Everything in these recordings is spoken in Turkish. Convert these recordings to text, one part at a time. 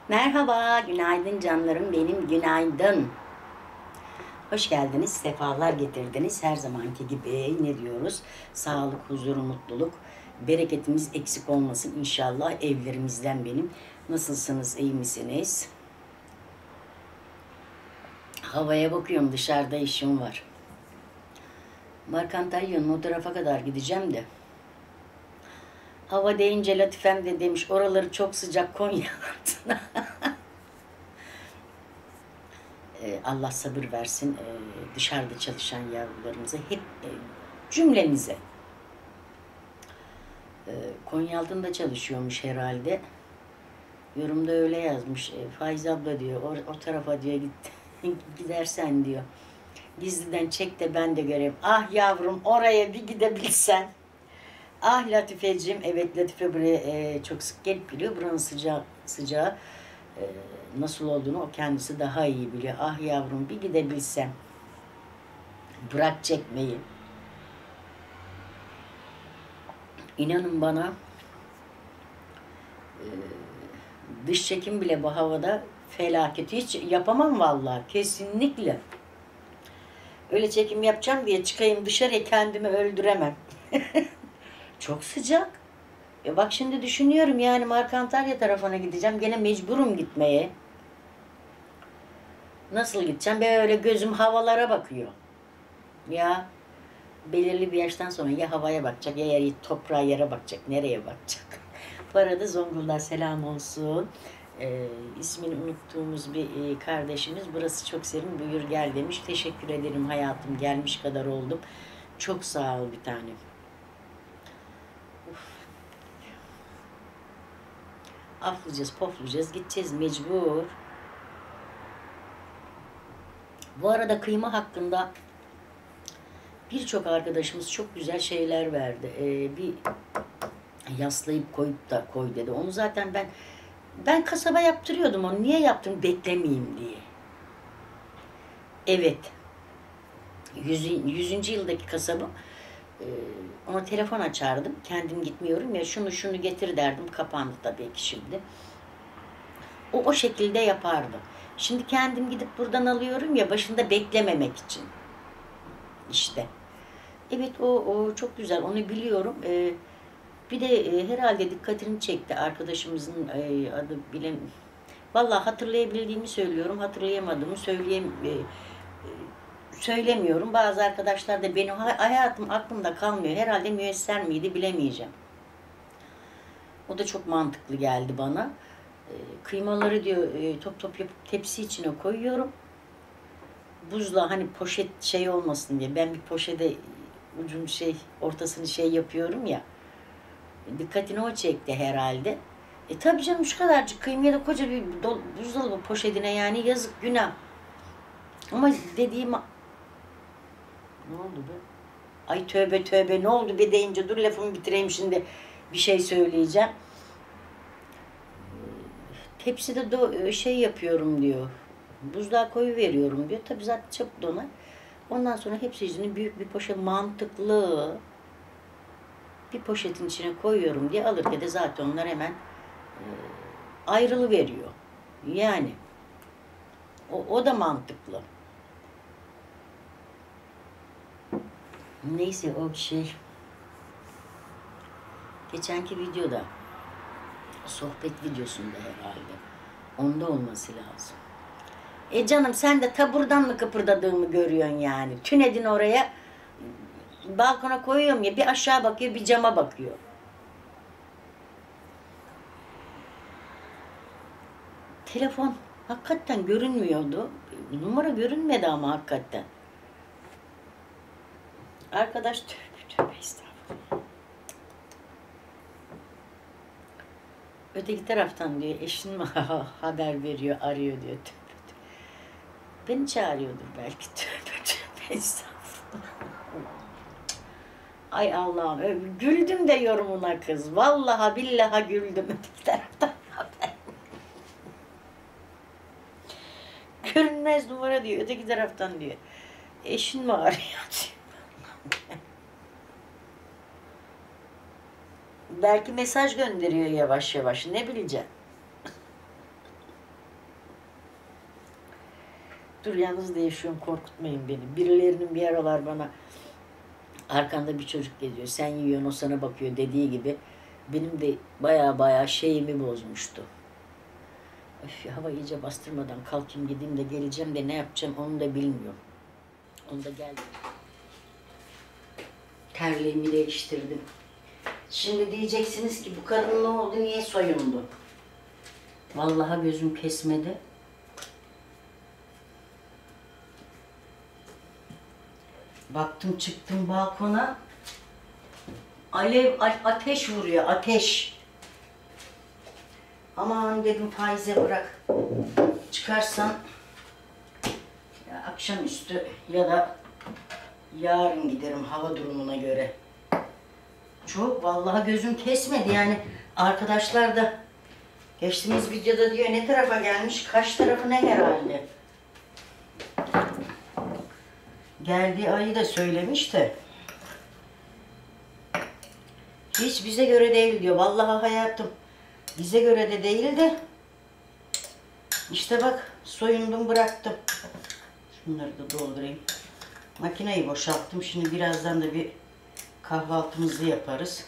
Merhaba, günaydın canlarım benim, günaydın. Hoş geldiniz, sefalar getirdiniz. Her zamanki gibi ne diyoruz? Sağlık, huzur, mutluluk, bereketimiz eksik olmasın inşallah evlerimizden benim. Nasılsınız, iyi misiniz? Havaya bakıyorum, dışarıda işim var. Markantalyon'un o tarafa kadar gideceğim de. Hava deyince Latifem de demiş, oraları çok sıcak Konya altına. Allah sabır versin dışarıda çalışan yavrularımıza, hep cümlemize. Konyaaltı'nda çalışıyormuş herhalde. Yorumda öyle yazmış. Faiz abla diyor, o tarafa diyor gidersen diyor. Gizliden çek de ben de göreyim. Ah yavrum, oraya bir gidebilsen. Ah Latifeciğim, evet Latife buraya çok sık gelip gidiyor. Buranın sıcağı nasıl olduğunu o kendisi daha iyi biliyor. Ah yavrum, bir gidebilsem. Bırak çekmeyi. İnanın bana, dış çekim bile bu havada felaket. Hiç yapamam vallahi, kesinlikle. Öyle çekim yapacağım diye çıkayım dışarıya, kendimi öldüremem. Çok sıcak. Bak şimdi düşünüyorum, yani Markantarya tarafına gideceğim. Gene mecburum gitmeye. Nasıl gideceğim? Böyle gözüm havalara bakıyor. Ya belirli bir yaştan sonra ya havaya bakacak ya toprağa, yere bakacak. Nereye bakacak? Bu arada Zonguldak'a selam olsun. İsmini unuttuğumuz bir kardeşimiz. Burası çok serin, buyur gel demiş. Teşekkür ederim hayatım, gelmiş kadar oldum. Çok sağ ol bir tanem. Aflayacağız, poflayacağız, gideceğiz mecbur. Bu arada kıyma hakkında birçok arkadaşımız çok güzel şeyler verdi. Bir yaslayıp koyup da koy dedi. Onu zaten ben kasaba yaptırıyordum onu. Niye yaptım? Beklemeyeyim diye. Evet. 100. yıldaki kasabım. Ona telefon açardım. Kendim gitmiyorum ya, şunu getir derdim. Kapandı tabii ki şimdi. O şekilde yapardı. Şimdi kendim gidip buradan alıyorum ya, başında beklememek için. İşte. Evet, o çok güzel. Onu biliyorum. Bir de herhalde dikkatini çekti arkadaşımızın adı bilen. Vallahi hatırlayabildiğimi söylüyorum, hatırlayamadığımı söylemiyorum. Bazı arkadaşlar da benim hayatım aklımda kalmıyor. Herhalde müesser miydi bilemeyeceğim. O da çok mantıklı geldi bana. Kıymaları diyor top top yapıp tepsi içine koyuyorum. Buzla, hani poşet şey olmasın diye. Ben bir poşete ucun ortasını yapıyorum ya. Dikkatini o çekti herhalde. Tabii canım, şu kadarcık kıymaya da koca bir buzdolabı poşetine, yani yazık, günah. Ama dediğim... Ne oldu be? Ay tövbe tövbe, ne oldu be deyince, dur lafımı bitireyim şimdi, bir şey söyleyeceğim. Tepside yapıyorum diyor. Buzluğa koyu veriyorum diyor. Tabii zaten çabuk donar. Ondan sonra hepsini büyük bir poşet, mantıklı bir poşetin içine koyuyorum diye, alırken de zaten onlar hemen ayrılıveriyor. Yani o da mantıklı. Neyse, o geçenki videoda, sohbet videosunda herhalde, onda olması lazım. Canım, sen de taburdan mı kıpırdadığımı görüyorsun yani. Tünedin oraya, balkona koyuyorum ya, bir aşağı bakıyor bir cama bakıyor. Telefon hakikaten görünmüyordu. Numara görünmedi ama hakikaten. Arkadaş tövbe estağfurullah. Öteki taraftan diyor, eşin mi haber veriyor, arıyor diyor. Beni çağırıyordur belki. Tövbe estağfurullah. Ay Allah'ım, güldüm de yorumuna kız. Vallahi billahi güldüm öteki taraftan haber. Görünmez numara diyor, öteki taraftan diyor. Eşin mi arıyor diyor. Belki mesaj gönderiyor yavaş yavaş, ne bileceğim. Dur yalnız da yaşıyorum, korkutmayın beni. Birilerinin bir aralar bana arkanda bir çocuk geziyor, sen yiyorsun o sana bakıyor dediği gibi benim de baya şeyimi bozmuştu. Öf, hava iyice bastırmadan kalkayım gideyim de geleceğim de ne yapacağım onu da bilmiyorum. Onu da geldim. Terliğimi değiştirdim. Şimdi diyeceksiniz ki bu kadın ne oldu, niye soyundu? Vallahi gözüm kesmedi. Baktım çıktım balkona. Alev, ateş vuruyor, ateş. Aman dedim Faize bırak. Çıkarsan ya akşamüstü ya da yarın giderim hava durumuna göre. Çok vallahi gözüm kesmedi yani. Arkadaşlar da geçtiğimiz videoda diyor ne tarafa gelmiş, kaç tarafı ne herhalde. Geldiği ayı da söylemiş de. Hiç bize göre değil diyor. Vallahi hayatım bize göre de değil de. İşte bak soyundum bıraktım. Şunları da doldurayım. Makineyi boşalttım. Şimdi birazdan da bir kahvaltımızı yaparız.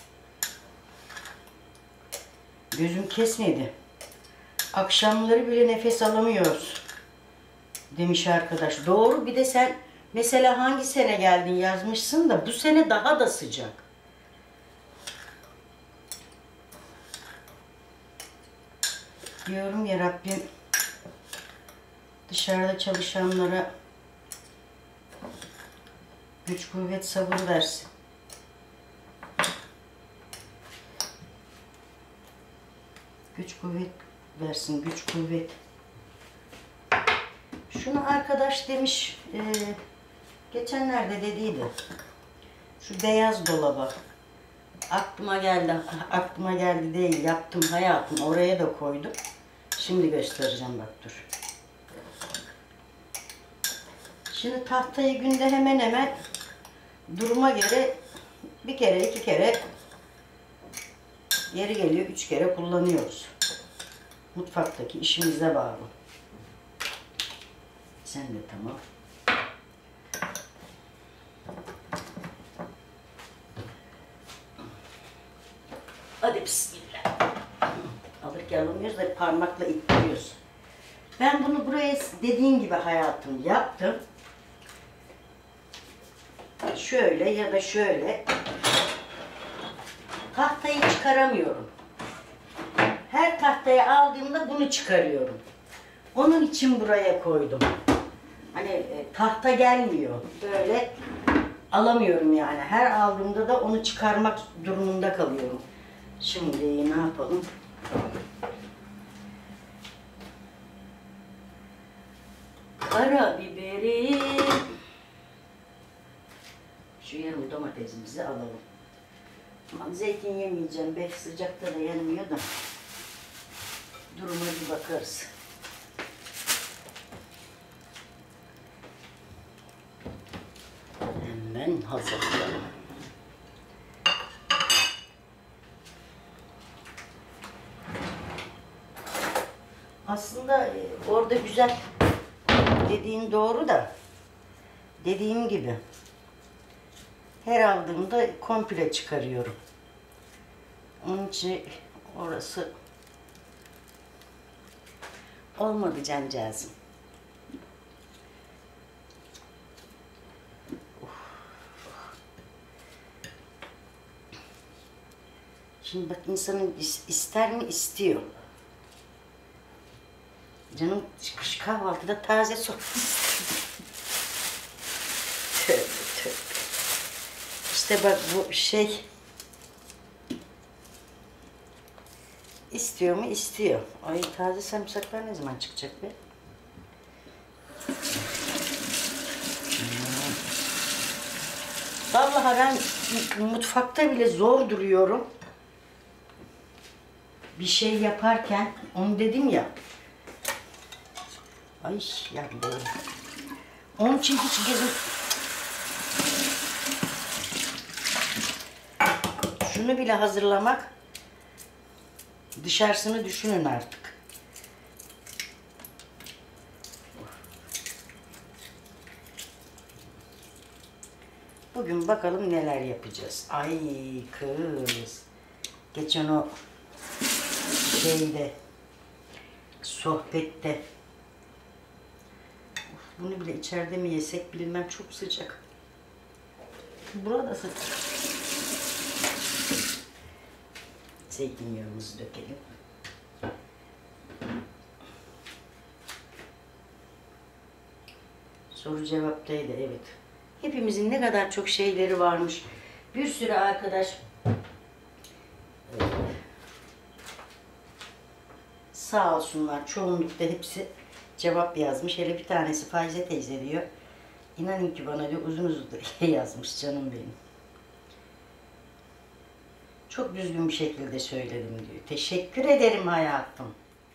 Gözüm kesmedi. Akşamları bile nefes alamıyoruz demiş arkadaş. Doğru, bir de sen mesela hangi sene geldin yazmışsın da bu sene daha da sıcak. Diyorum ya Rabbim dışarıda çalışanlara güç kuvvet sabır versin. Güç kuvvet versin, güç kuvvet. Şunu arkadaş demiş, geçenlerde dediydi. Şu beyaz dolaba. Aklıma geldi değil, yaptım hayatım, oraya da koydum. Şimdi göstereceğim bak dur. Şimdi tahtayı günde hemen hemen duruma göre bir kere, iki kere, yeri geliyor 3 kere kullanıyoruz. Mutfaktaki işimize bağlı. Sen de tamam. Hadi bismillah. Alırken alamıyoruz da parmakla ittiriyoruz. Ben bunu buraya dediğin gibi hayatım yaptım. Şöyle ya da şöyle. Tahtayı çıkaramıyorum. Her tahtaya aldığımda bunu çıkarıyorum. Onun için buraya koydum. Hani tahta gelmiyor. Böyle alamıyorum yani. Her aldığımda da onu çıkarmak durumunda kalıyorum. Şimdi ne yapalım? Karabiberi. Şu yarım domatesimizi alalım. Aman zeytin yemeyeceğim. Belki sıcakta da yenmiyor da. Duruma bir bakarız. Hemen hazırlayalım. Aslında orada güzel dediğin doğru da dediğim gibi her aldığımda komple çıkarıyorum. Onun için orası olmadı cancağızım. Şimdi bak insanın ister mi istiyor. Canım çıkış kahvaltıda taze soğan tövbe tövbe. İşte bak bu şey istiyor mu? İstiyor. Ay taze sarımsaklar ne zaman çıkacak be? Vallahi ben mutfakta bile zor duruyorum. Bir şey yaparken onu dedim ya. Ay yandı. Onun için hiç gözüm... Şunu bile hazırlamak, dışarısını düşünün artık. Bugün bakalım neler yapacağız. Ay kız. Geçen o şeyde, sohbette. Bunu bile içeride mi yesek bilmem, çok sıcak. Burada sıcak. Zeytinyağımızı dökelim. Soru cevaptaydı, evet. Hepimizin ne kadar çok şeyleri varmış. Bir sürü arkadaş sağ olsunlar, çoğunlukta hepsi cevap yazmış. Hele bir tanesi Faize teyze diyor. İnanın ki bana diyor uzun uzun yazmış canım benim. Çok düzgün bir şekilde söyledim diyor. Teşekkür ederim hayatım.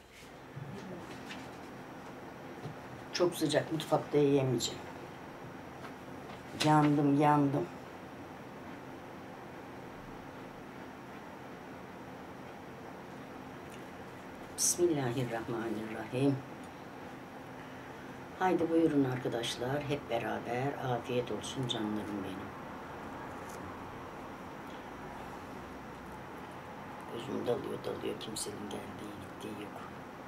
Çok sıcak, mutfakta yiyemeyeceğim. Yandım, yandım. Bismillahirrahmanirrahim. Haydi buyurun arkadaşlar, hep beraber afiyet olsun canlarım benim. Gözüm dalıyor, kimsenin geldiği gittiği yok.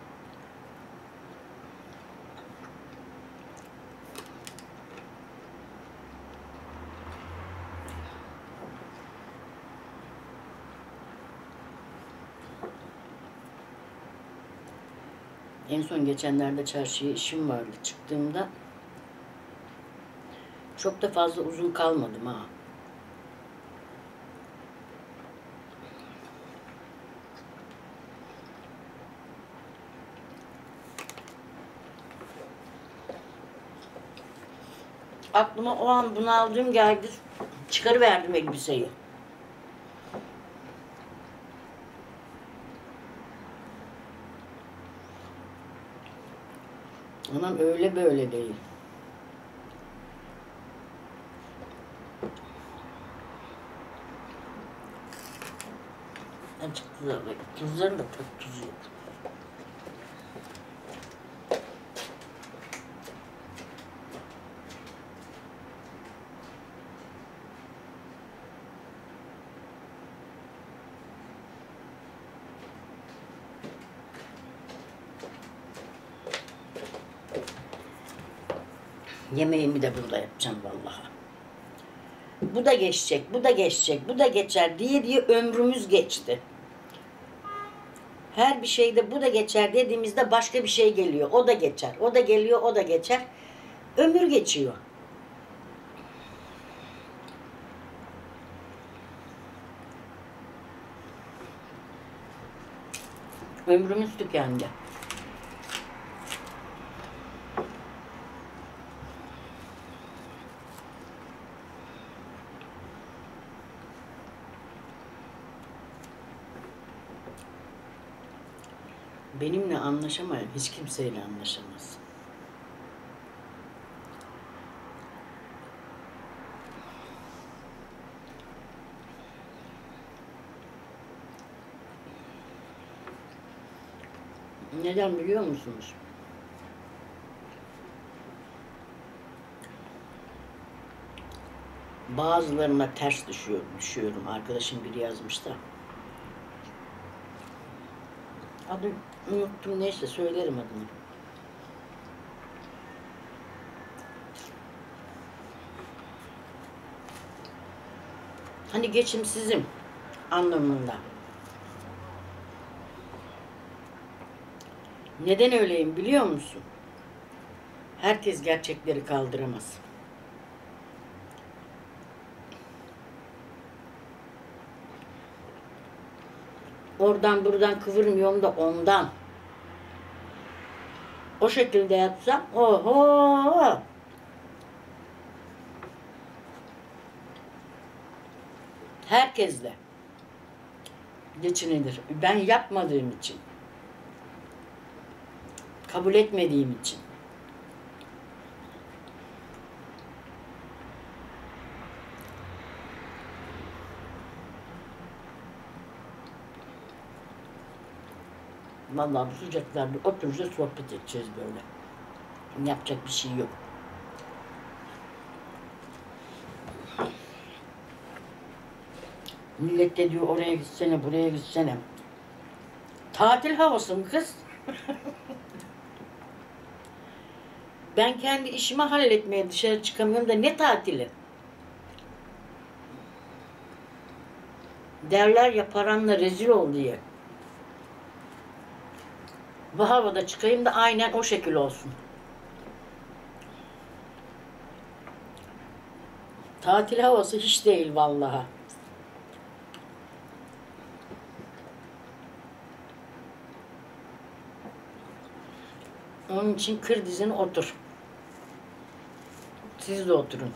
En son geçenlerde çarşıya işim vardı. Çıktığımda çok da fazla uzun kalmadım ha. Aklıma o an bunu aldığım geldi. Çıkarıverdim elbiseyi. Anam öyle böyle değil. Azıcık tuzların da çok tuzu yok. Yemeğimi de burada yapacağım vallahi. Bu da geçecek, bu da geçecek, bu da geçer diye ömrümüz geçti. Her bir şeyde bu da geçer dediğimizde başka bir şey geliyor. O da geçer, o da geliyor, o da geçer. Ömür geçiyor. Ömrümüz tükendi. Benimle anlaşamayan hiç kimseyle anlaşamaz. Neden biliyor musunuz? Bazılarına ters düşüyorum. Arkadaşım biri yazmış da. Adı unuttum, neyse söylerim adını. Hani geçimsizim anlamında. Neden öyleyim biliyor musun? Herkes gerçekleri kaldıramaz. Oradan buradan kıvırmıyorum da ondan. O şekilde yapsam, oho! Herkesle geçinilir. Ben yapmadığım için, kabul etmediğim için. Vallahi bu sıcaklarda oturacağız, sohbet edeceğiz böyle. Yapacak bir şey yok. Millet de diyor oraya gitsene, buraya gitsene. Tatil havası mı kız? Ben kendi işimi halletmeye dışarı çıkamıyorum da ne tatili? Derler ya paranla rezil ol diye. Bu havada çıkayım da aynen o şekil olsun. Tatil havası hiç değil vallahi. Onun için kır dizini otur. Siz de oturun.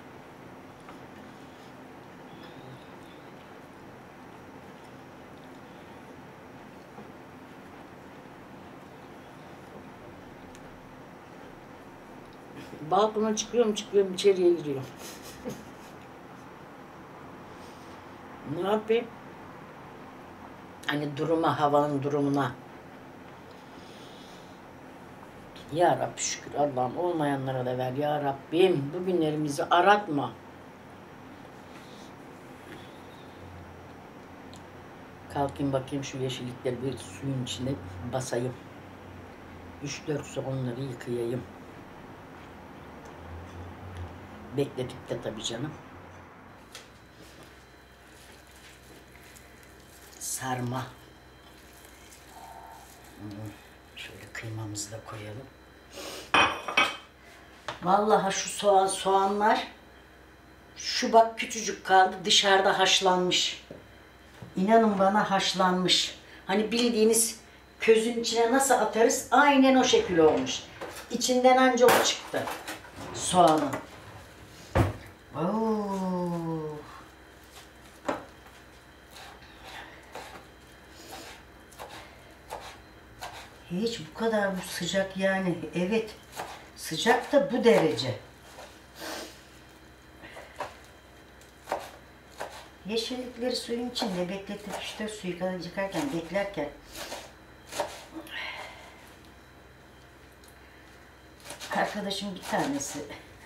Balkona çıkıyorum içeriye giriyorum. Ne yapayım? Hani duruma, havanın durumuna. Ya Rabbi şükür Allah'ım olmayanlara da ver ya Rabbim. Bugünlerimizi aratma. Kalkayım bakayım şu yeşillikleri bir suyun içine basayım. 3-4 su onları yıkayayım. Bekletip de tabii canım. Sarma. Şöyle kıymamızı da koyalım. Vallahi şu soğanlar şu bak küçücük kaldı dışarıda haşlanmış. İnanın bana haşlanmış. Hani bildiğiniz közün içine nasıl atarız aynen o şekil olmuş. İçinden anca o çıktı soğanın. Oo. Hiç bu kadar bu sıcak yani. Evet. Sıcak da bu derece. Yeşillikleri suyun içinde bekletip işte suyu kadar yıkarken, beklerken arkadaşım bir tanesi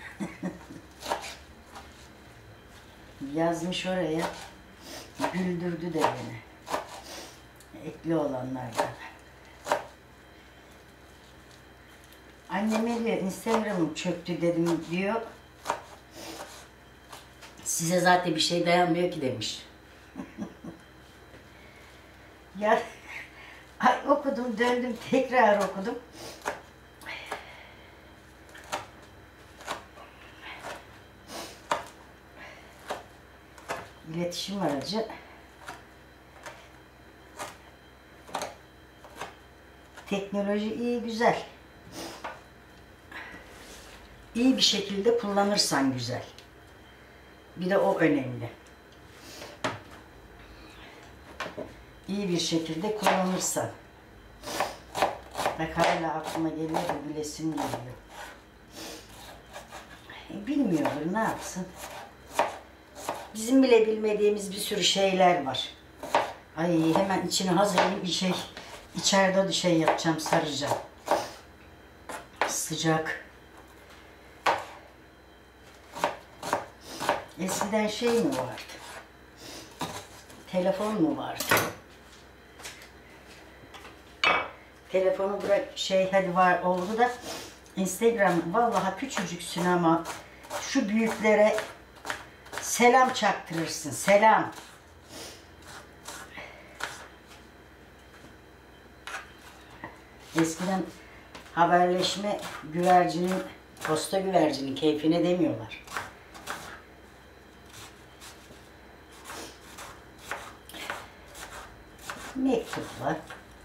yazmış oraya, güldürdü de beni. Ekli olanlardan. Anneme diyor Instagram'ım çöktü dedim diyor. Size zaten bir şey dayanmıyor ki demiş. Ya ay okudum döndüm tekrar okudum. İletişim aracı. Teknoloji iyi güzel. İyi bir şekilde kullanırsan güzel. Bir de o önemli. İyi bir şekilde kullanırsan. Bak hala aklıma geliyor da bilesim geliyor. Bilmiyordur ne yapsın. Bizim bile bilmediğimiz bir sürü şeyler var. Ay hemen içine hazırlayayım bir şey. İçeride bir şey yapacağım, saracağım. Sıcak. Eskiden şey mi vardı? Telefon mu vardı? Telefonu bırak şey hadi var oldu da Instagram vallahi küçücüksün ama şu büyüklere selam çaktırırsın. Selam. Eskiden haberleşme güvercinin, posta güvercinin keyfine demiyorlar. Mektuplar.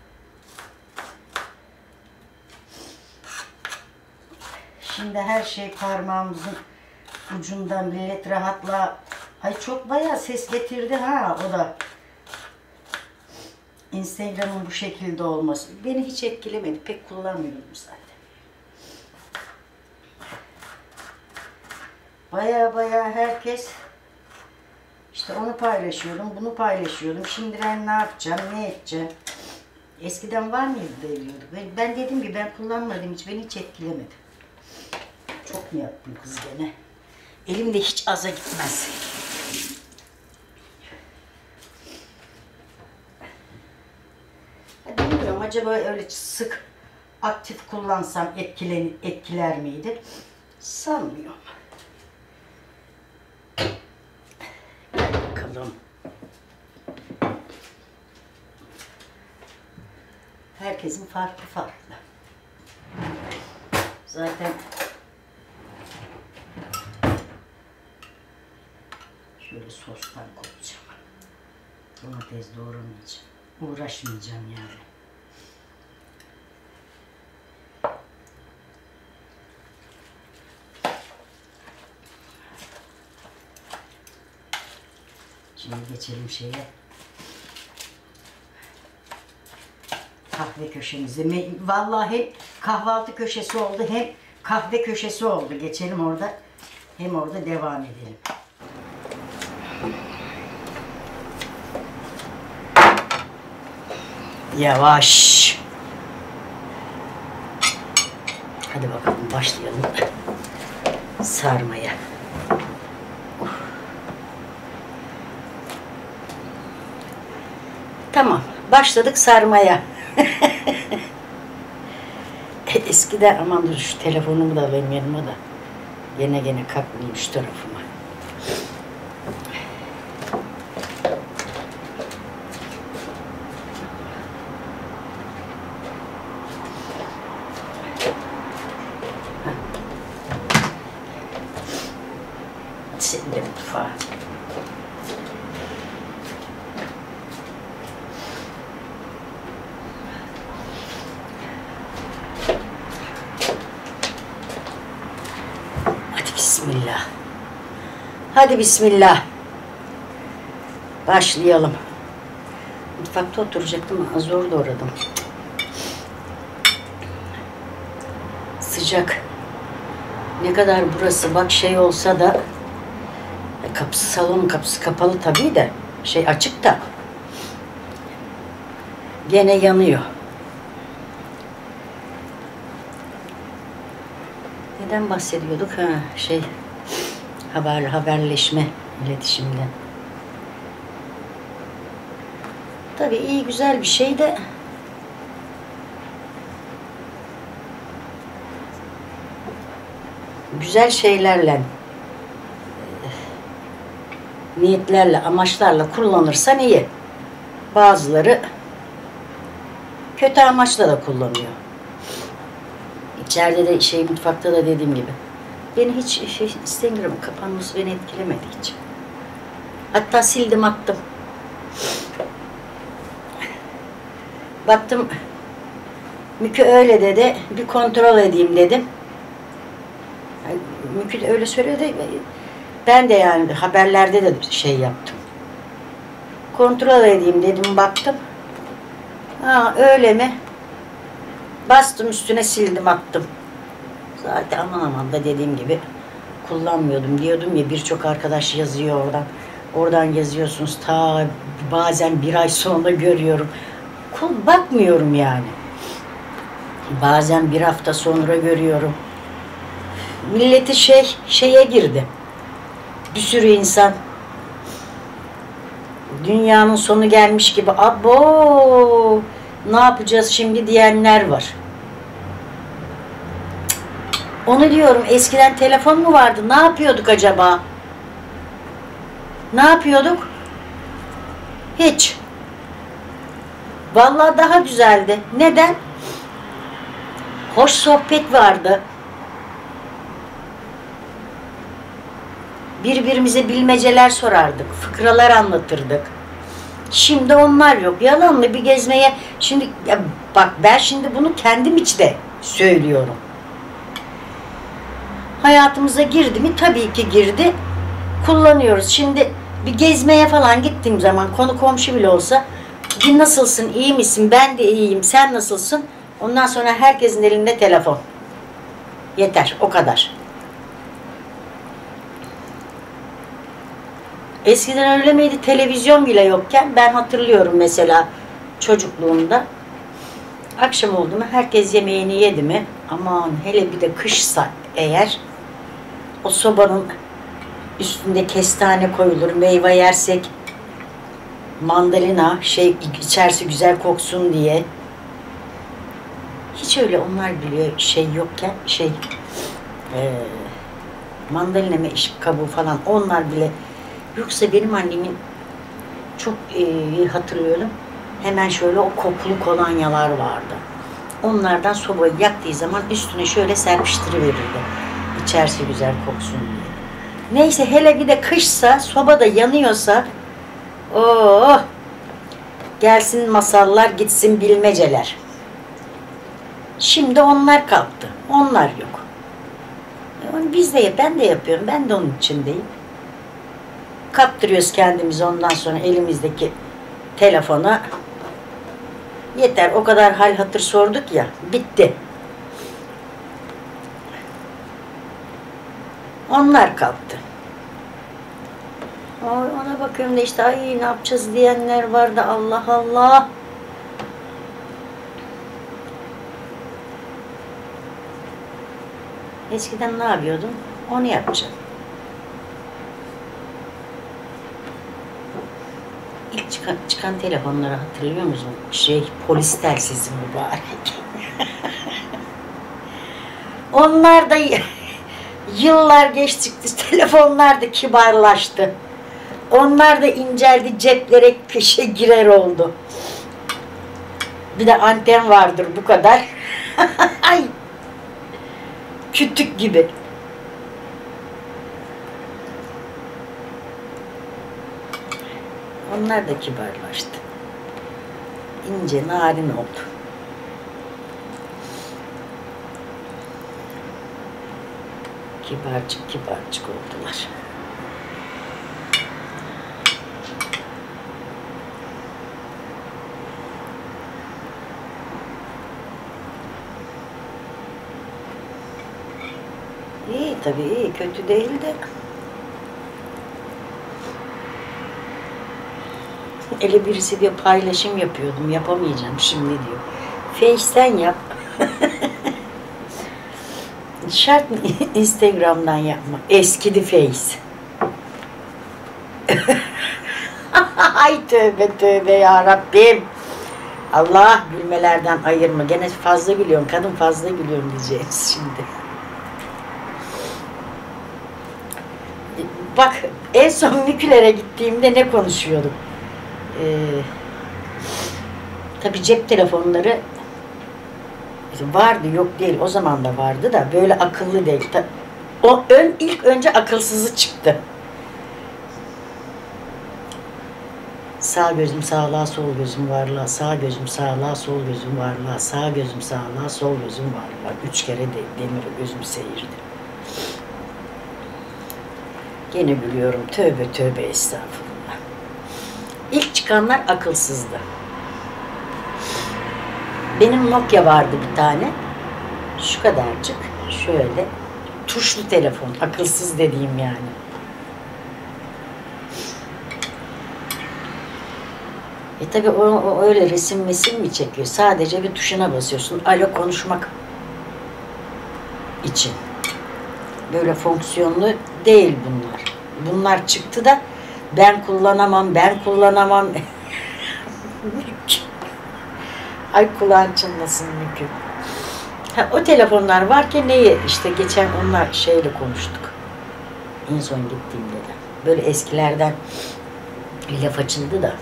Şimdi her şey parmağımızın ucundan millet rahatla. Ay çok bayağı ses getirdi ha o da. Instagram'ın bu şekilde olması. Beni hiç etkilemedi. Pek kullanmıyorum zaten. Bayağı herkes işte onu paylaşıyorum, bunu paylaşıyorum. Şimdi ben ne yapacağım, ne edeceğim? Eskiden var mıydı deniyorduk. Ben dedim ki ben kullanmadım hiç, beni hiç etkilemedi. Çok mu yaptım kız gene? Elim de hiç aza gitmez. düşünüyorum. Acaba öyle sık aktif kullansam etkiler miydi? Sanmıyorum. Bakalım. Herkesin farklı. Zaten şöyle sostan koyacağım. Domates doğramayacağım. Uğraşmayacağım yani. Şimdi geçelim şeye. Kahve köşemize. Vallahi hem kahvaltı köşesi oldu hem kahve köşesi oldu. Geçelim orada. Hem orada devam edelim. Yavaş. Hadi bakalım başlayalım sarmaya. Tamam, başladık sarmaya. Eskiden aman dur şu telefonumu da alayım yanıma da. Gene kalkmayayım şu tarafıma. Senin de mutfağa. Bismillah. Hadi bismillah. Başlayalım. Mutfakta oturacaktım ama zor doğradım. Sıcak. Ne kadar burası bak şey olsa da salonun kapısı kapalı tabii de açık da gene yanıyor. Neden bahsediyorduk? Haberleşme, iletişimden. Tabii iyi güzel bir şey de güzel şeylerle, niyetlerle, amaçlarla kullanırsan iyi. Bazıları kötü amaçla da kullanıyor. İçeride de mutfakta da dediğim gibi. Beni hiç Instagram'ın kapanması beni etkilemedi hiç. Hatta sildim attım. Baktım Mükü öyle dedi. Bir kontrol edeyim dedim. Mükü de öyle söylüyordu. Ben de yani haberlerde de yaptım. Kontrol edeyim dedim baktım. Öyle mi? Bastım üstüne sildim attım. Zaten aman da dediğim gibi kullanmıyordum. Diyordum ya birçok arkadaş yazıyor oradan. Oradan yazıyorsunuz bazen bir ay sonra görüyorum. Bakmıyorum yani. Bazen bir hafta sonra görüyorum. Milleti şeye girdi. Bir sürü insan dünyanın sonu gelmiş gibi abo ne yapacağız şimdi diyenler var. Onu diyorum eskiden telefon mu vardı? Ne yapıyorduk acaba? Ne yapıyorduk? Hiç. Vallahi daha güzeldi. Neden? Hoş sohbet vardı. Birbirimize bilmeceler sorardık. Fıkralar anlatırdık. Şimdi onlar yok. Yalanlı bir gezmeye. Şimdi bak ben şimdi bunu kendim içte söylüyorum. Hayatımıza girdi mi? Tabii ki girdi. Kullanıyoruz. Şimdi bir gezmeye falan gittiğim zaman konu komşu bile olsa nasılsın, iyi misin, ben de iyiyim, sen nasılsın? Ondan sonra herkesin elinde telefon. Yeter, o kadar. Eskiden öyle miydi? Televizyon bile yokken ben hatırlıyorum mesela çocukluğumda. Akşam oldu mu herkes yemeğini yedi mi? Aman hele bir de kışsa eğer o sobanın üstünde kestane koyulur, meyve yersek mandalina içerisi güzel koksun diye Hiç öyle onlar bile şey yokken mandalina mı kabuğu falan onlar bile yoksa benim annemin çok iyi hatırlıyorum. Hemen şöyle o kokulu kolonyalar vardı. Onlardan sobayı yaktığı zaman üstüne şöyle serpiştiriverirdi. İçerisi güzel koksun diye. Neyse hele bir de kışsa, sobada yanıyorsa oh, gelsin masallar, gitsin bilmeceler. Şimdi onlar kalktı. Onlar yok. Biz de ben de yapıyorum. Ben de onun içindeyim. Kaptırıyoruz kendimizi ondan sonra elimizdeki telefona. Yeter o kadar hal hatır sorduk ya. Bitti. Onlar kalktı. Ona bakıyorum da işte ay ne yapacağız diyenler vardı. Allah Allah. Eskiden ne yapıyordum? Onu yapacağım. İlk çıkan telefonları hatırlıyor musun? Polis telsizi mübarek. Onlar da yıllar geçtikçe telefonlar da kibarlaştı. Onlar da inceldi, ceplere köşe girer oldu. Bir de anten vardır bu kadar. Ay, kütük gibi. Onlar da kibarlaştı. İnce, narin oldu. Kibarcık kibarcık oldular. İyi tabii, iyi, kötü değil de. Ele birisi diyor paylaşım yapıyordum, yapamayacağım şimdi diyor. Face'ten yap. Şart mı Instagram'dan yapma? Eskidi Face. Ay tövbe tövbe ya Rabbim. Allah gülmelerden ayırma. Gene fazla gülüyorum. Kadın fazla gülüyorum diyeceğiz şimdi. Bak en son Müküler'e gittiğimde ne konuşuyorduk? Tabii cep telefonları vardı, yok değil. O zaman da vardı da böyle akıllı değil. İlk önce akılsızı çıktı. Sağ gözüm sağlığa, sol gözüm varlığa, sağ gözüm sağlığa, sol gözüm varlığa, sağ gözüm sağlığa, sol gözüm varlığa. 3 kere demir gözüm seyirdi. Gene gülüyorum. Tövbe tövbe estağfurullah. İlk çıkanlar akılsızdı. Benim Nokia vardı bir tane. Şu kadarcık. Şöyle. Tuşlu telefon. Akılsız dediğim yani. Tabi o öyle resim mi çekiyor? Sadece bir tuşuna basıyorsun. Alo konuşmak için. Böyle fonksiyonlu değil bunlar. Bunlar çıktı da ben kullanamam. Ay kulağın çınlasın mümkün. O telefonlar varken neyi? İşte geçen onlar şeyle konuştuk. En son gittiğimde de. Böyle eskilerden bir laf açıldı da.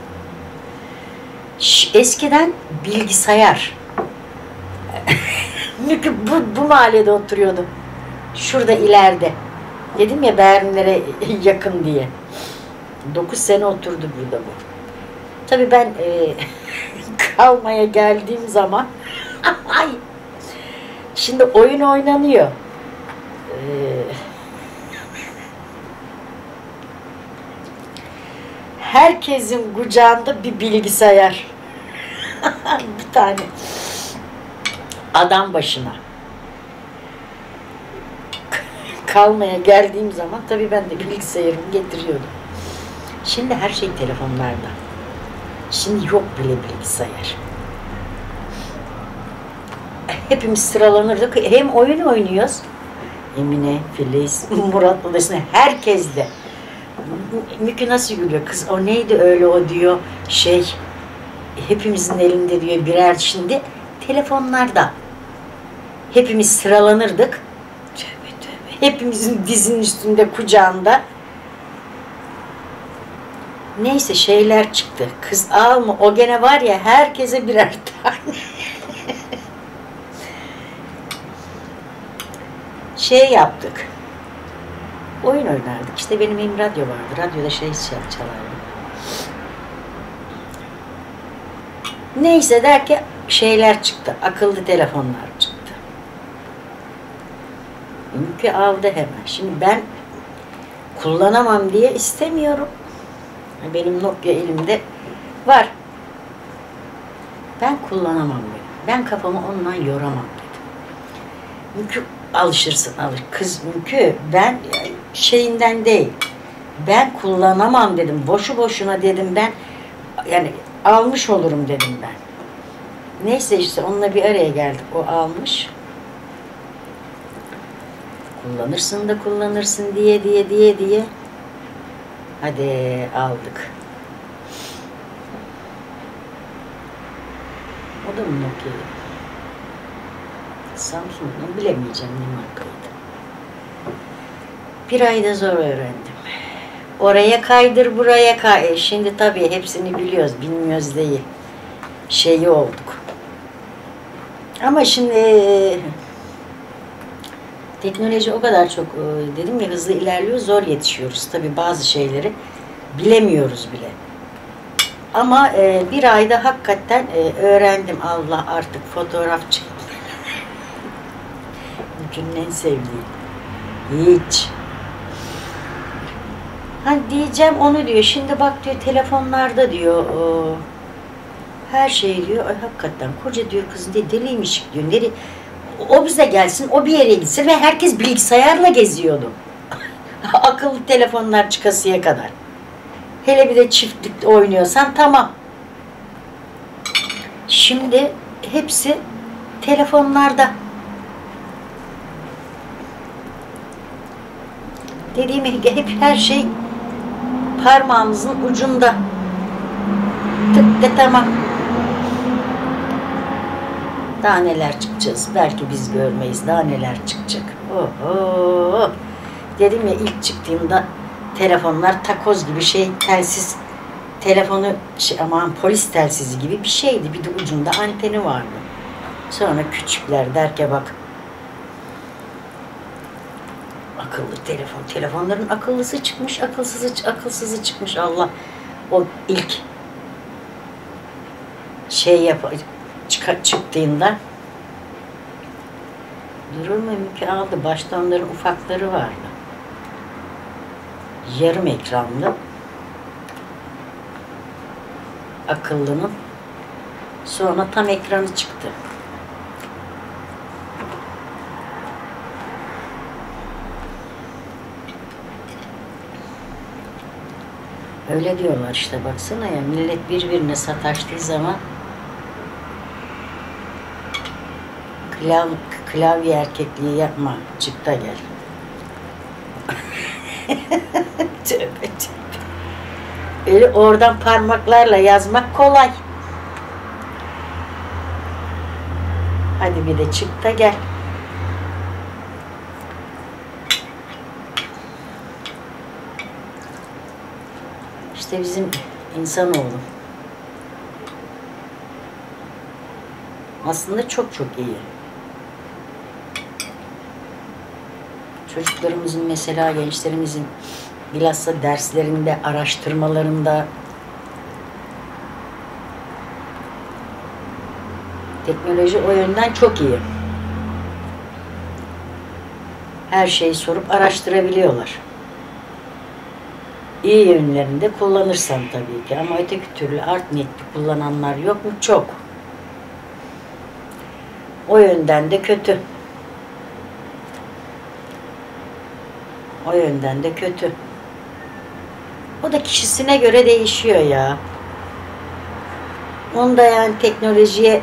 Eskiden bilgisayar. bu mahallede oturuyordu. Şurada ileride. Dedim ya Berlinlere yakın diye. 9 sene oturdu burada bu. Tabii ben kalmaya geldiğim zaman ay şimdi oyun oynanıyor. Herkesin kucağında bir bilgisayar. Bir tane. Adam başına. Kalmaya geldiğim zaman tabii ben de bilgisayarımı getiriyordum. Şimdi her şey telefonlarda. Şimdi yok bile bilgisayar. Hepimiz sıralanırdık. Hem oyun oynuyoruz. Emine, Filiz, Murat odasında herkes de. Mükü nasıl gülüyor? Kız o neydi öyle o diyor. Hepimizin elinde diyor birer şimdi telefonlarda. Hepimiz sıralanırdık. Tövbe tövbe. Hepimizin dizinin üstünde, kucağında. Neyse şeyler çıktı. Kız alma, o gene var ya, herkese birer tane. Şey yaptık. Oyun oynardık. İşte benim evim radyo vardı. Radyoda şey çalardım. Neyse derken şeyler çıktı. Akıllı telefonlar çıktı. Mümkün aldı hemen. Şimdi ben kullanamam diye istemiyorum. Benim Nokia elimde var. Ben kullanamam dedim. Ben kafamı onunla yoramam dedim. Mümkün alışırsın, alır. Kız mümkün ben şeyinden değil. Ben kullanamam dedim. Boşu boşuna dedim ben. Yani almış olurum dedim ben. Neyse işte onunla bir araya geldik. O almış. Kullanırsın da kullanırsın diye. Hadi aldık. O da mı Nokia'ydı? Samsung'dan bilemeyeceğim ne markaydı. Bir ayda zor öğrendim. Oraya kaydır, buraya kay. Şimdi tabii hepsini biliyoruz, bilmiyoruz değil. Şeyi olduk. Ama şimdi teknoloji o kadar çok, dedim ya, hızlı ilerliyor, zor yetişiyoruz. Tabii bazı şeyleri bilemiyoruz bile. Ama bir ayda hakikaten öğrendim. Allah, artık fotoğrafçı. Mümkünün en sevdiğim. Hiç. Hani diyeceğim onu diyor. Şimdi bak diyor, telefonlarda diyor. Her şey diyor. Ay hakikaten koca diyor kız diye deliymiş diyor. Nereye? O bize gelsin, o bir yere gitsin ve herkes bilgisayarla geziyordu. Akıllı telefonlar çıkasıya kadar. Hele bir de çiftlikte oynuyorsan tamam. Şimdi hepsi telefonlarda. Dediğim gibi hep her şey parmağımızın ucunda. Tık de tamam. Daha neler çıkacağız. Belki biz görmeyiz. Daha neler çıkacak. Oho. Dedim ya, ilk çıktığımda telefonlar takoz gibi şey, telsiz telefonu, aman polis telsizi gibi bir şeydi. Bir de ucunda anteni vardı. Sonra küçükler derken bak, akıllı telefon. Telefonların akıllısı çıkmış, akılsızı çıkmış. Allah, o ilk şey çıktığında durur mu mümkün aldı. Başta onların ufakları vardı. Yarım ekranlı. Akıllının. Sonra tam ekranı çıktı. Öyle diyorlar işte, baksana ya, millet birbirine sataştığı zaman klavye erkekliği yapma, çık da gel. Tövbe tövbe. Öyle oradan parmaklarla yazmak kolay. Hadi bir de çık da gel. İşte bizim insanoğlu. Aslında çok çok iyi. Çocuklarımızın mesela, gençlerimizin bilhassa derslerinde, araştırmalarında teknoloji o yönden çok iyi. Her şeyi sorup araştırabiliyorlar. İyi yönlerinde kullanırsan tabii ki, ama öteki türlü art niyetli kullananlar yok mu? Çok. O yönden de kötü. O yönden de kötü. O da kişisine göre değişiyor ya. Onu da yani teknolojiye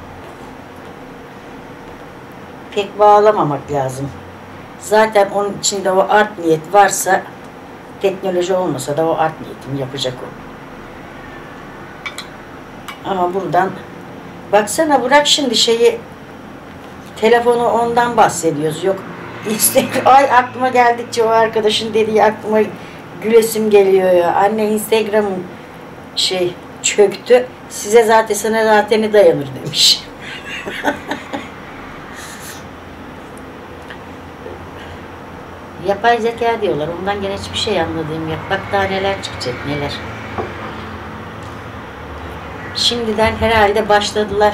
pek bağlamamak lazım. Zaten onun içinde o art niyet varsa, teknoloji olmasa da o art niyetini yapacak o. Ama buradan baksana, bırak şimdi şeyi, Telefonu ondan bahsediyoruz. Yok Instagram. Ay aklıma geldikçe o arkadaşın dediği aklıma gülesim geliyor ya. Anne Instagram'ın çöktü. Sana zaten dayanır demiş. Yapay zeka diyorlar. Ondan gene hiçbir şey anladığım yok. Bak daha neler çıkacak neler. Şimdiden herhalde başladılar.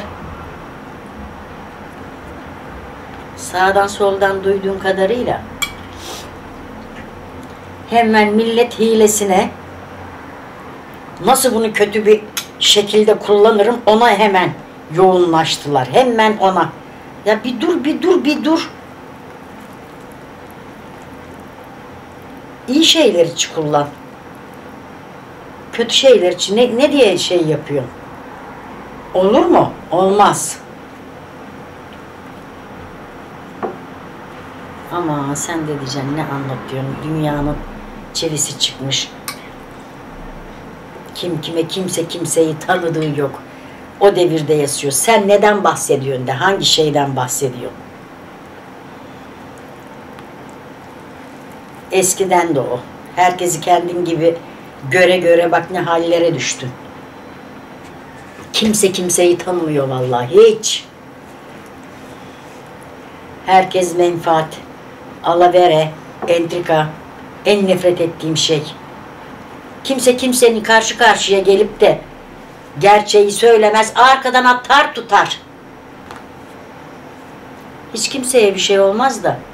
Sağdan soldan duyduğum kadarıyla hemen millet hilesine nasıl bunu kötü bir şekilde kullanırım ona hemen yoğunlaştılar. Hemen ona. Ya bir dur, bir dur, bir dur. İyi şeyler için kullan. Kötü şeyler için ne diye şey yapıyor? Olur mu? Olmaz. Ama sen de diyeceksin ne anlatıyorsun? Dünyanın çevisi çıkmış. Kim kime kimse kimseyi tanıdığı yok. O devirde yaşıyor. Sen neden bahsediyorsun de? Hangi şeyden bahsediyorsun? Eskiden de o. Herkesi kendin gibi göre göre bak ne hallere düştün. Kimse kimseyi tanımıyor vallahi hiç. Herkes menfaat, alavere, entrika, en nefret ettiğim şey. Kimse kimsenin karşı karşıya gelip de gerçeği söylemez, arkadan atar tutar. Hiç kimseye bir şey olmaz da.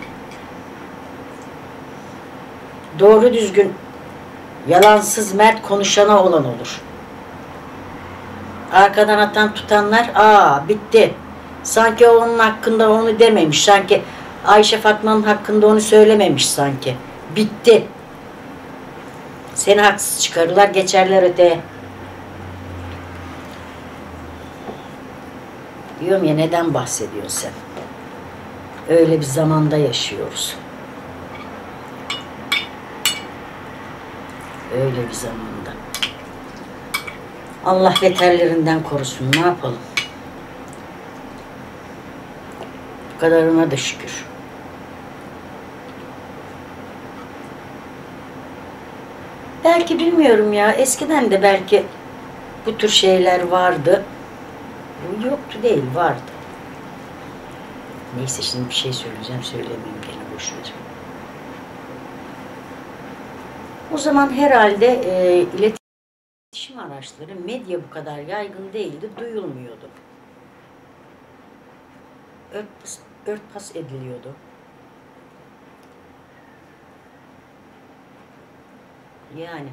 Doğru düzgün, yalansız mert konuşana olan olur. Arkadan atan tutanlar, bitti. Sanki onun hakkında onu dememiş, sanki Ayşe Fatma'nın hakkında onu söylememiş sanki. Bitti. Seni haksız çıkarırlar, geçerler öteye. Diyorum ya neden bahsediyorsun sen? Öyle bir zamanda yaşıyoruz. Öyle bir zamanda. Allah beterlerinden korusun. Ne yapalım? Bu kadarına da şükür. Belki bilmiyorum ya. Eskiden de belki bu tür şeyler vardı. Yoktu değil, vardı. Neyse şimdi bir şey söyleyeceğim. Söylemeyeyim gene boşver. O zaman herhalde iletişim araçları, medya bu kadar yaygın değildi, duyulmuyordu. Örtbas ediliyordu. Yani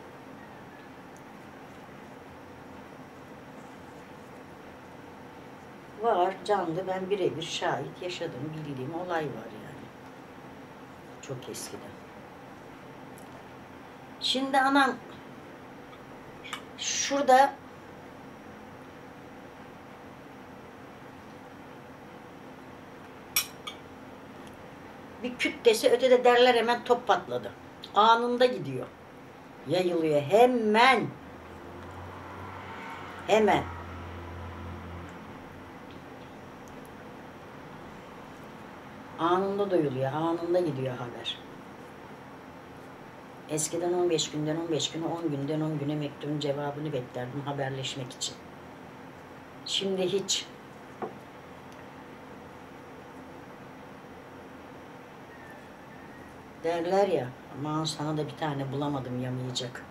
var, canlı, ben birebir şahit yaşadım, bildiğim olay var yani. Çok eskiden. Şimdi anam şurada bir küt dese ötede derler hemen top patladı. Anında gidiyor. Yayılıyor hemen. Hemen. Anında duyuluyor. Anında gidiyor haber. Eskiden 15 günden 15 güne, 10 günden 10 güne mektubun cevabını beklerdim haberleşmek için. Şimdi hiç. Derler ya, aman sana da bir tane bulamadım yamayacak.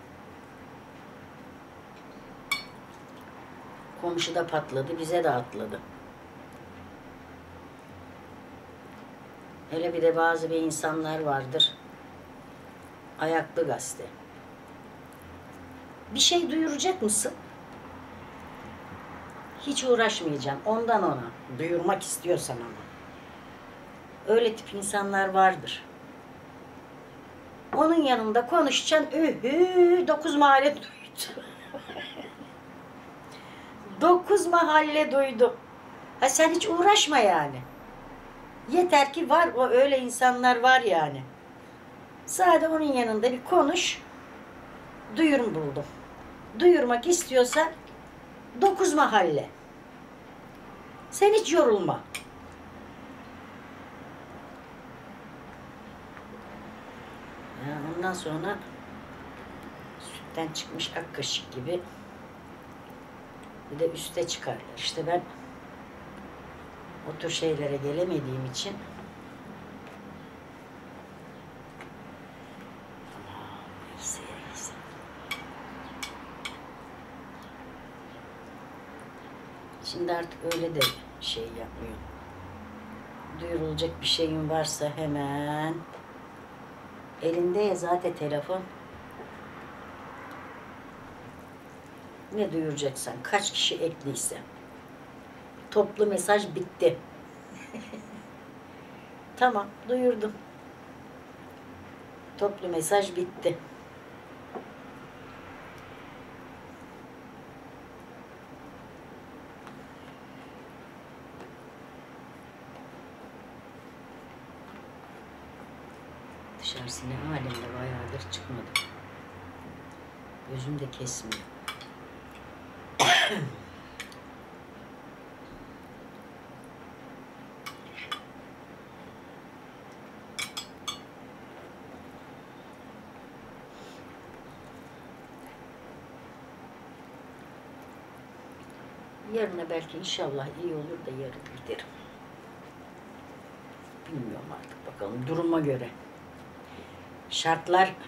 Komşu da patladı, bize de atladı. Hele bir de bazı bir insanlar vardır. Ayaklı gazete. Bir şey duyuracak mısın? Hiç uğraşmayacağım. Ondan ona. Duyurmak istiyorsan ama. Öyle tip insanlar vardır. Onun yanında konuşacaksın. 9 mahalle duydu. 9 mahalle duydu. Ha sen hiç uğraşma yani. Yeter ki var, o öyle insanlar var yani. Sadece onun yanında bir konuş. Duyurum buldum. Duyurmak istiyorsan 9 mahalle. Sen hiç yorulma. Ondan sonra sütten çıkmış ak kaşık gibi bir de üste çıkarlar. İşte ben o tür şeylere gelemediğim için şimdi artık öyle de şey yapmıyor. Duyurulacak bir şeyin varsa hemen elinde ya zaten telefon. Ne duyuracaksan, kaç kişi ekliyse. Toplu mesaj bitti. Tamam, duyurdum. Toplu mesaj bitti. Dışarısı ne alemde, bayağıdır çıkmadım. Gözüm de kesmiyor. Yarına belki inşallah iyi olur da yarın giderim. Bilmiyorum artık, bakalım duruma göre. Şartlar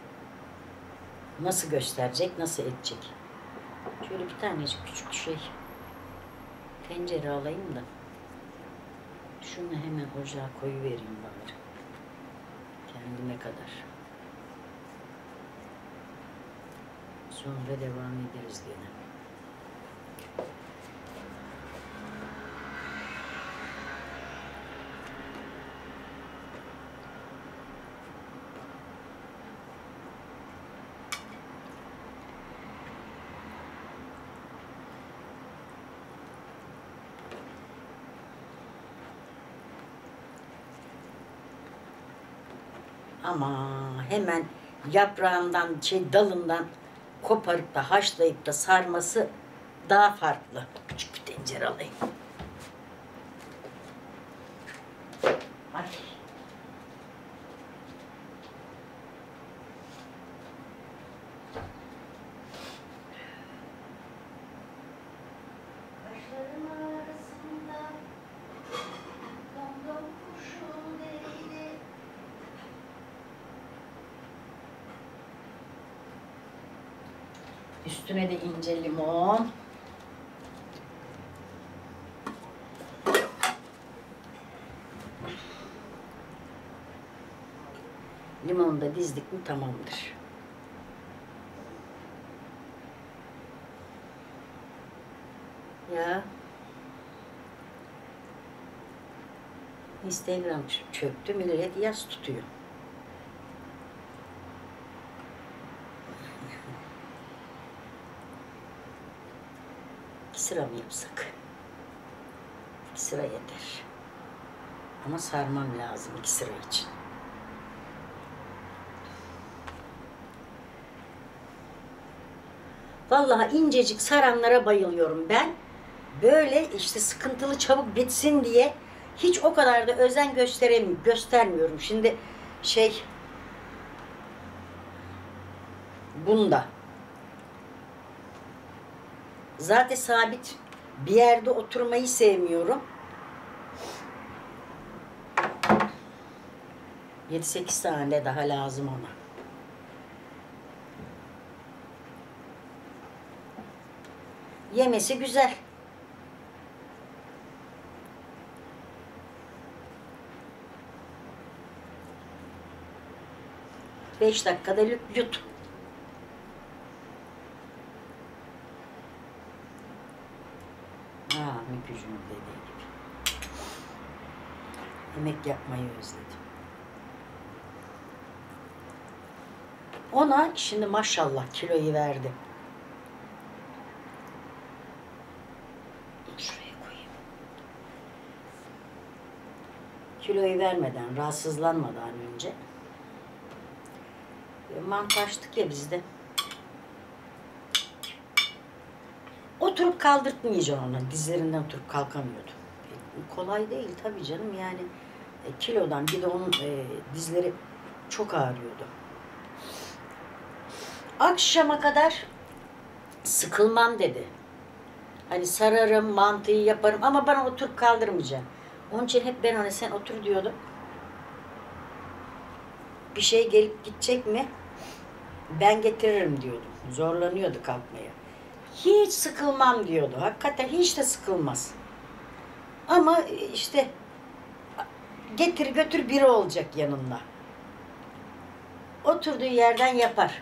nasıl gösterecek, nasıl edecek. Şöyle bir tanecik küçük şey tencere alayım da şunu hemen ocağa koyuvereyim bari. Kendime kadar. Sonra devam ederiz gene. Ama hemen yaprağından, dalından koparıp da haşlayıp da sarması daha farklı. Küçük bir tencere alayım. Ay. Üstüne de ince limon. Limonu da dizdik mi tamamdır. Ya Instagram çöktü, millet yaz tutuyor. İki sıra mı yapsak? İki sıra yeter. Ama sarmam lazım 2 sıra için. Vallahi incecik saranlara bayılıyorum ben. Böyle işte sıkıntılı çabuk bitsin diye hiç o kadar da özen göstermiyorum. Şimdi bunda zaten sabit bir yerde oturmayı sevmiyorum. 7-8 tane daha lazım ona. Yemesi güzel. Beş dakikada yut. Mükücünün dediği gibi. Yemek yapmayı özledim. Ona şimdi maşallah kiloyu verdi. Şuraya koyayım. Kiloyu vermeden, rahatsızlanmadan önce mantı açtık ya bizde. Oturup kaldırtmayacağım onu. Dizlerinden oturup kalkamıyordu. Kolay değil tabii canım yani. Kilodan bir de onun dizleri çok ağrıyordu. Akşama kadar sıkılmam dedi. Hani sararım, mantıyı yaparım ama bana oturup kaldırmayacağım. Onun için hep ben ona sen otur diyordum. Bir şey gelip gidecek mi? Ben getiririm diyordum. Zorlanıyordu kalkmaya. Hiç sıkılmam diyordu. Hakikaten hiç de sıkılmaz. Ama işte getir götür biri olacak yanında. Oturduğu yerden yapar.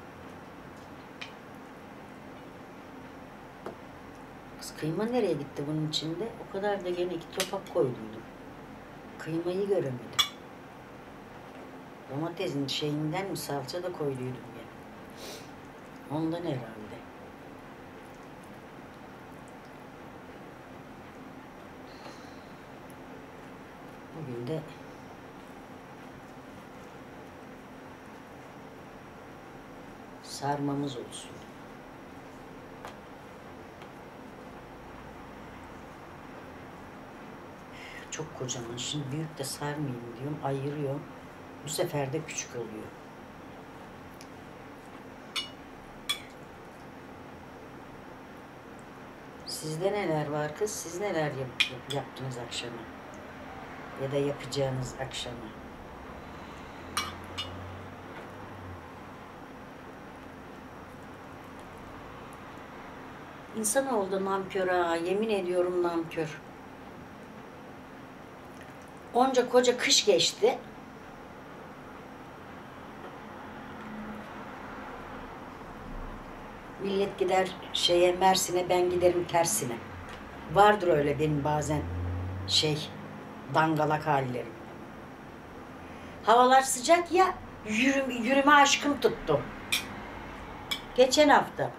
Kız kıyma nereye gitti bunun içinde? O kadar da gene 2 topak koyduydum. Kıymayı göremedim. Domatesin şeyinden mi salça da koyduydum ya. Ondan herhalde. Bugün de sarmamız olsun. Çok kocaman. Şimdi büyük de sarmayayım diyorum. Ayırıyorum. Bu sefer de küçük oluyor. Sizde neler var kız? Siz neler yaptınız akşama? Ya da yapacağınız akşama? İnsanoğlu nankör ha. Yemin ediyorum nankör. Onca koca kış geçti. Millet gider şeye Mersin'e, ben giderim tersine. Vardır öyle benim bazen dangalak hallerim. Havalar sıcak ya, yürüme aşkım tuttu. Geçen hafta.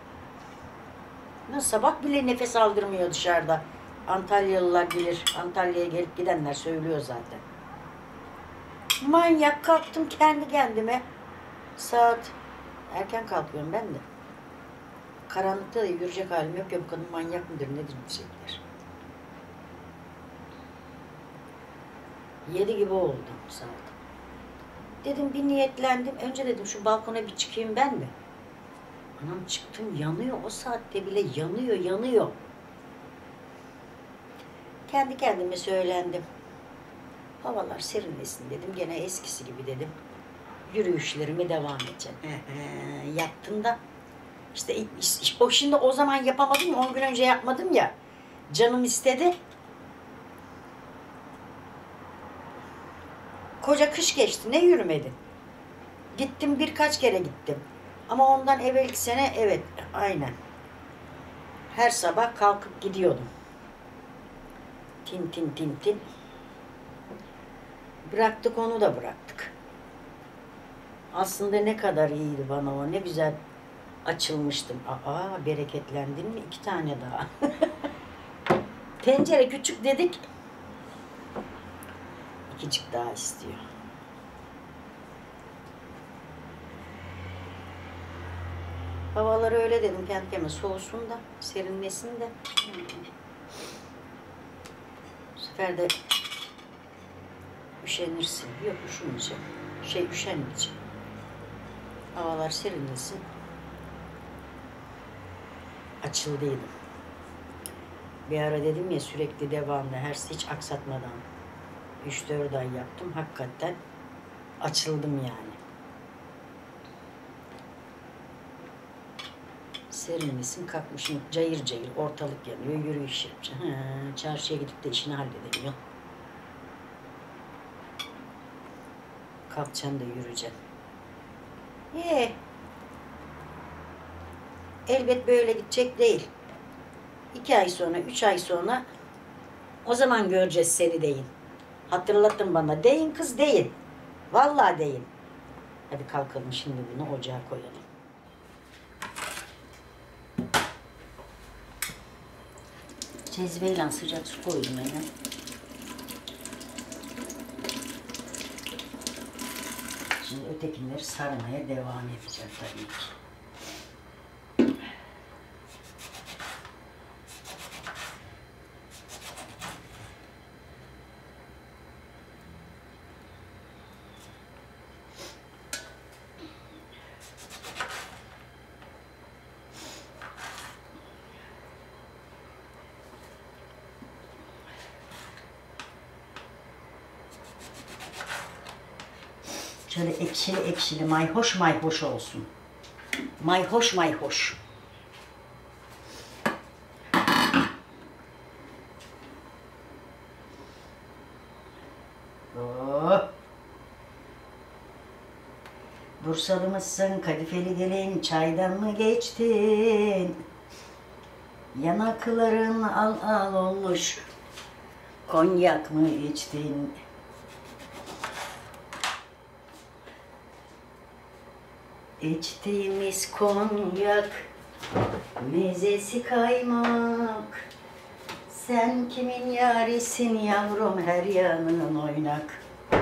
Sabah bile nefes aldırmıyor dışarıda. Antalyalılar bilir. Antalya'ya gelip gidenler söylüyor zaten. Manyak kalktım kendi kendime. Saat erken kalkıyorum ben de. Karanlıkta da yürüyecek halim yok ya, bu kadın manyak mıdır nedir diyecekler. 7 gibi oldu saat. Dedim bir niyetlendim. Önce dedim şu balkona bir çıkayım ben de. Anam çıktım, yanıyor o saatte bile, yanıyor. Kendi kendime söylendim. Havalar serinlesin dedim. Gene eskisi gibi dedim. Yürüyüşlerime devam edeceğim. Yaptım da işte o şimdi o zaman yapamadım, 10 gün önce yapmadım ya. Canım istedi. Koca kış geçti. Ne yürümedin? Gittim, birkaç kere gittim. Ama ondan evvelki sene evet, aynen. Her sabah kalkıp gidiyordum. Tin. Bıraktık, onu da bıraktık. Aslında ne kadar iyiydi bana o. Ne güzel açılmıştım. Bereketlendin mi? 2 tane daha. Tencere küçük dedik. 2'cik daha istiyor. Havaları öyle dedim kendi kendime, soğusun da serinlesin de. Bu sefer de üşenirsin. Yok, üşümeyeceğim. Üşenmeyeceğim. Havalar serinlesin. Açıldıydım. Bir ara dedim ya, sürekli devamlı, hiç aksatmadan 3-4 ay yaptım. Hakikaten açıldım yani. Serinlesin, kalkmışım cayır cayır, ortalık yanıyor, yürüyüş yapacağım. Çarşıya gidip de işini halledemiyor. Kalkacaksın da yürüyeceksin. Elbet böyle gidecek değil. 2 ay sonra, 3 ay sonra o zaman göreceğiz seni deyin. Hatırlatın bana. Deyin kız, deyin. Vallahi deyin. Hadi kalkalım şimdi, bunu ocağa koyalım. Cezveyle sıcak su koydum hemen. Şimdi ötekileri sarmaya devam edeceğim tabii ki. Şöyle ekşili ekşili mayhoş mayhoş olsun. Mayhoş mayhoş. Oh. Bursalı mısın, kadifeli gelin, çaydan mı geçtin? Yanakların al al olmuş, konyak mı içtin? İçtiğimiz konyak, mezesi kaymak. Sen kimin yarisin yavrum, her yanın oynak.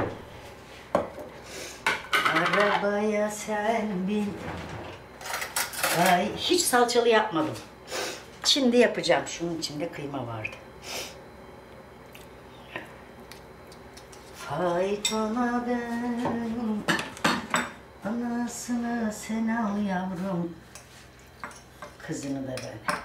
Arabaya sen bin. Ay, hiç salçalı yapmadım. Şimdi yapacağım. Şunun içinde kıyma vardı. Faytona ben, anasını sen al yavrum, kızını da ben.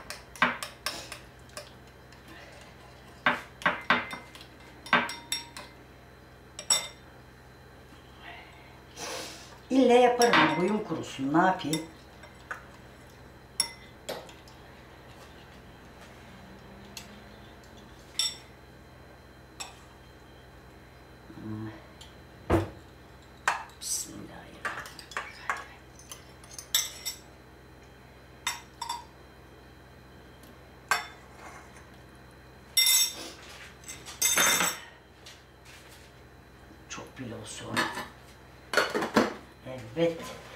İlle yaparım ama huyum kurusun, ne yapayım? Bismillahirrahmanirrahim. Çok bile olsun. Evet.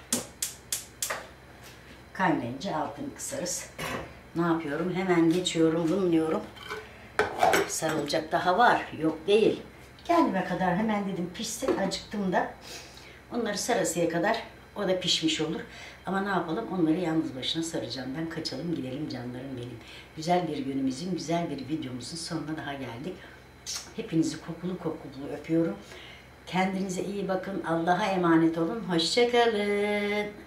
Kaynayınca altını kısarız. Ne yapıyorum? Hemen geçiyorum, vınlıyorum. Sarılacak daha var. Yok değil. Kendime kadar hemen dedim pişsin. Acıktım da. Onları sarasıya kadar o da pişmiş olur. Ama ne yapalım? Onları yalnız başına saracağım. Ben kaçalım gidelim canlarım benim. Güzel bir günümüzün, güzel bir videomuzun sonuna daha geldik. Hepinizi kokulu kokulu öpüyorum. Kendinize iyi bakın. Allah'a emanet olun. Hoşça kalın.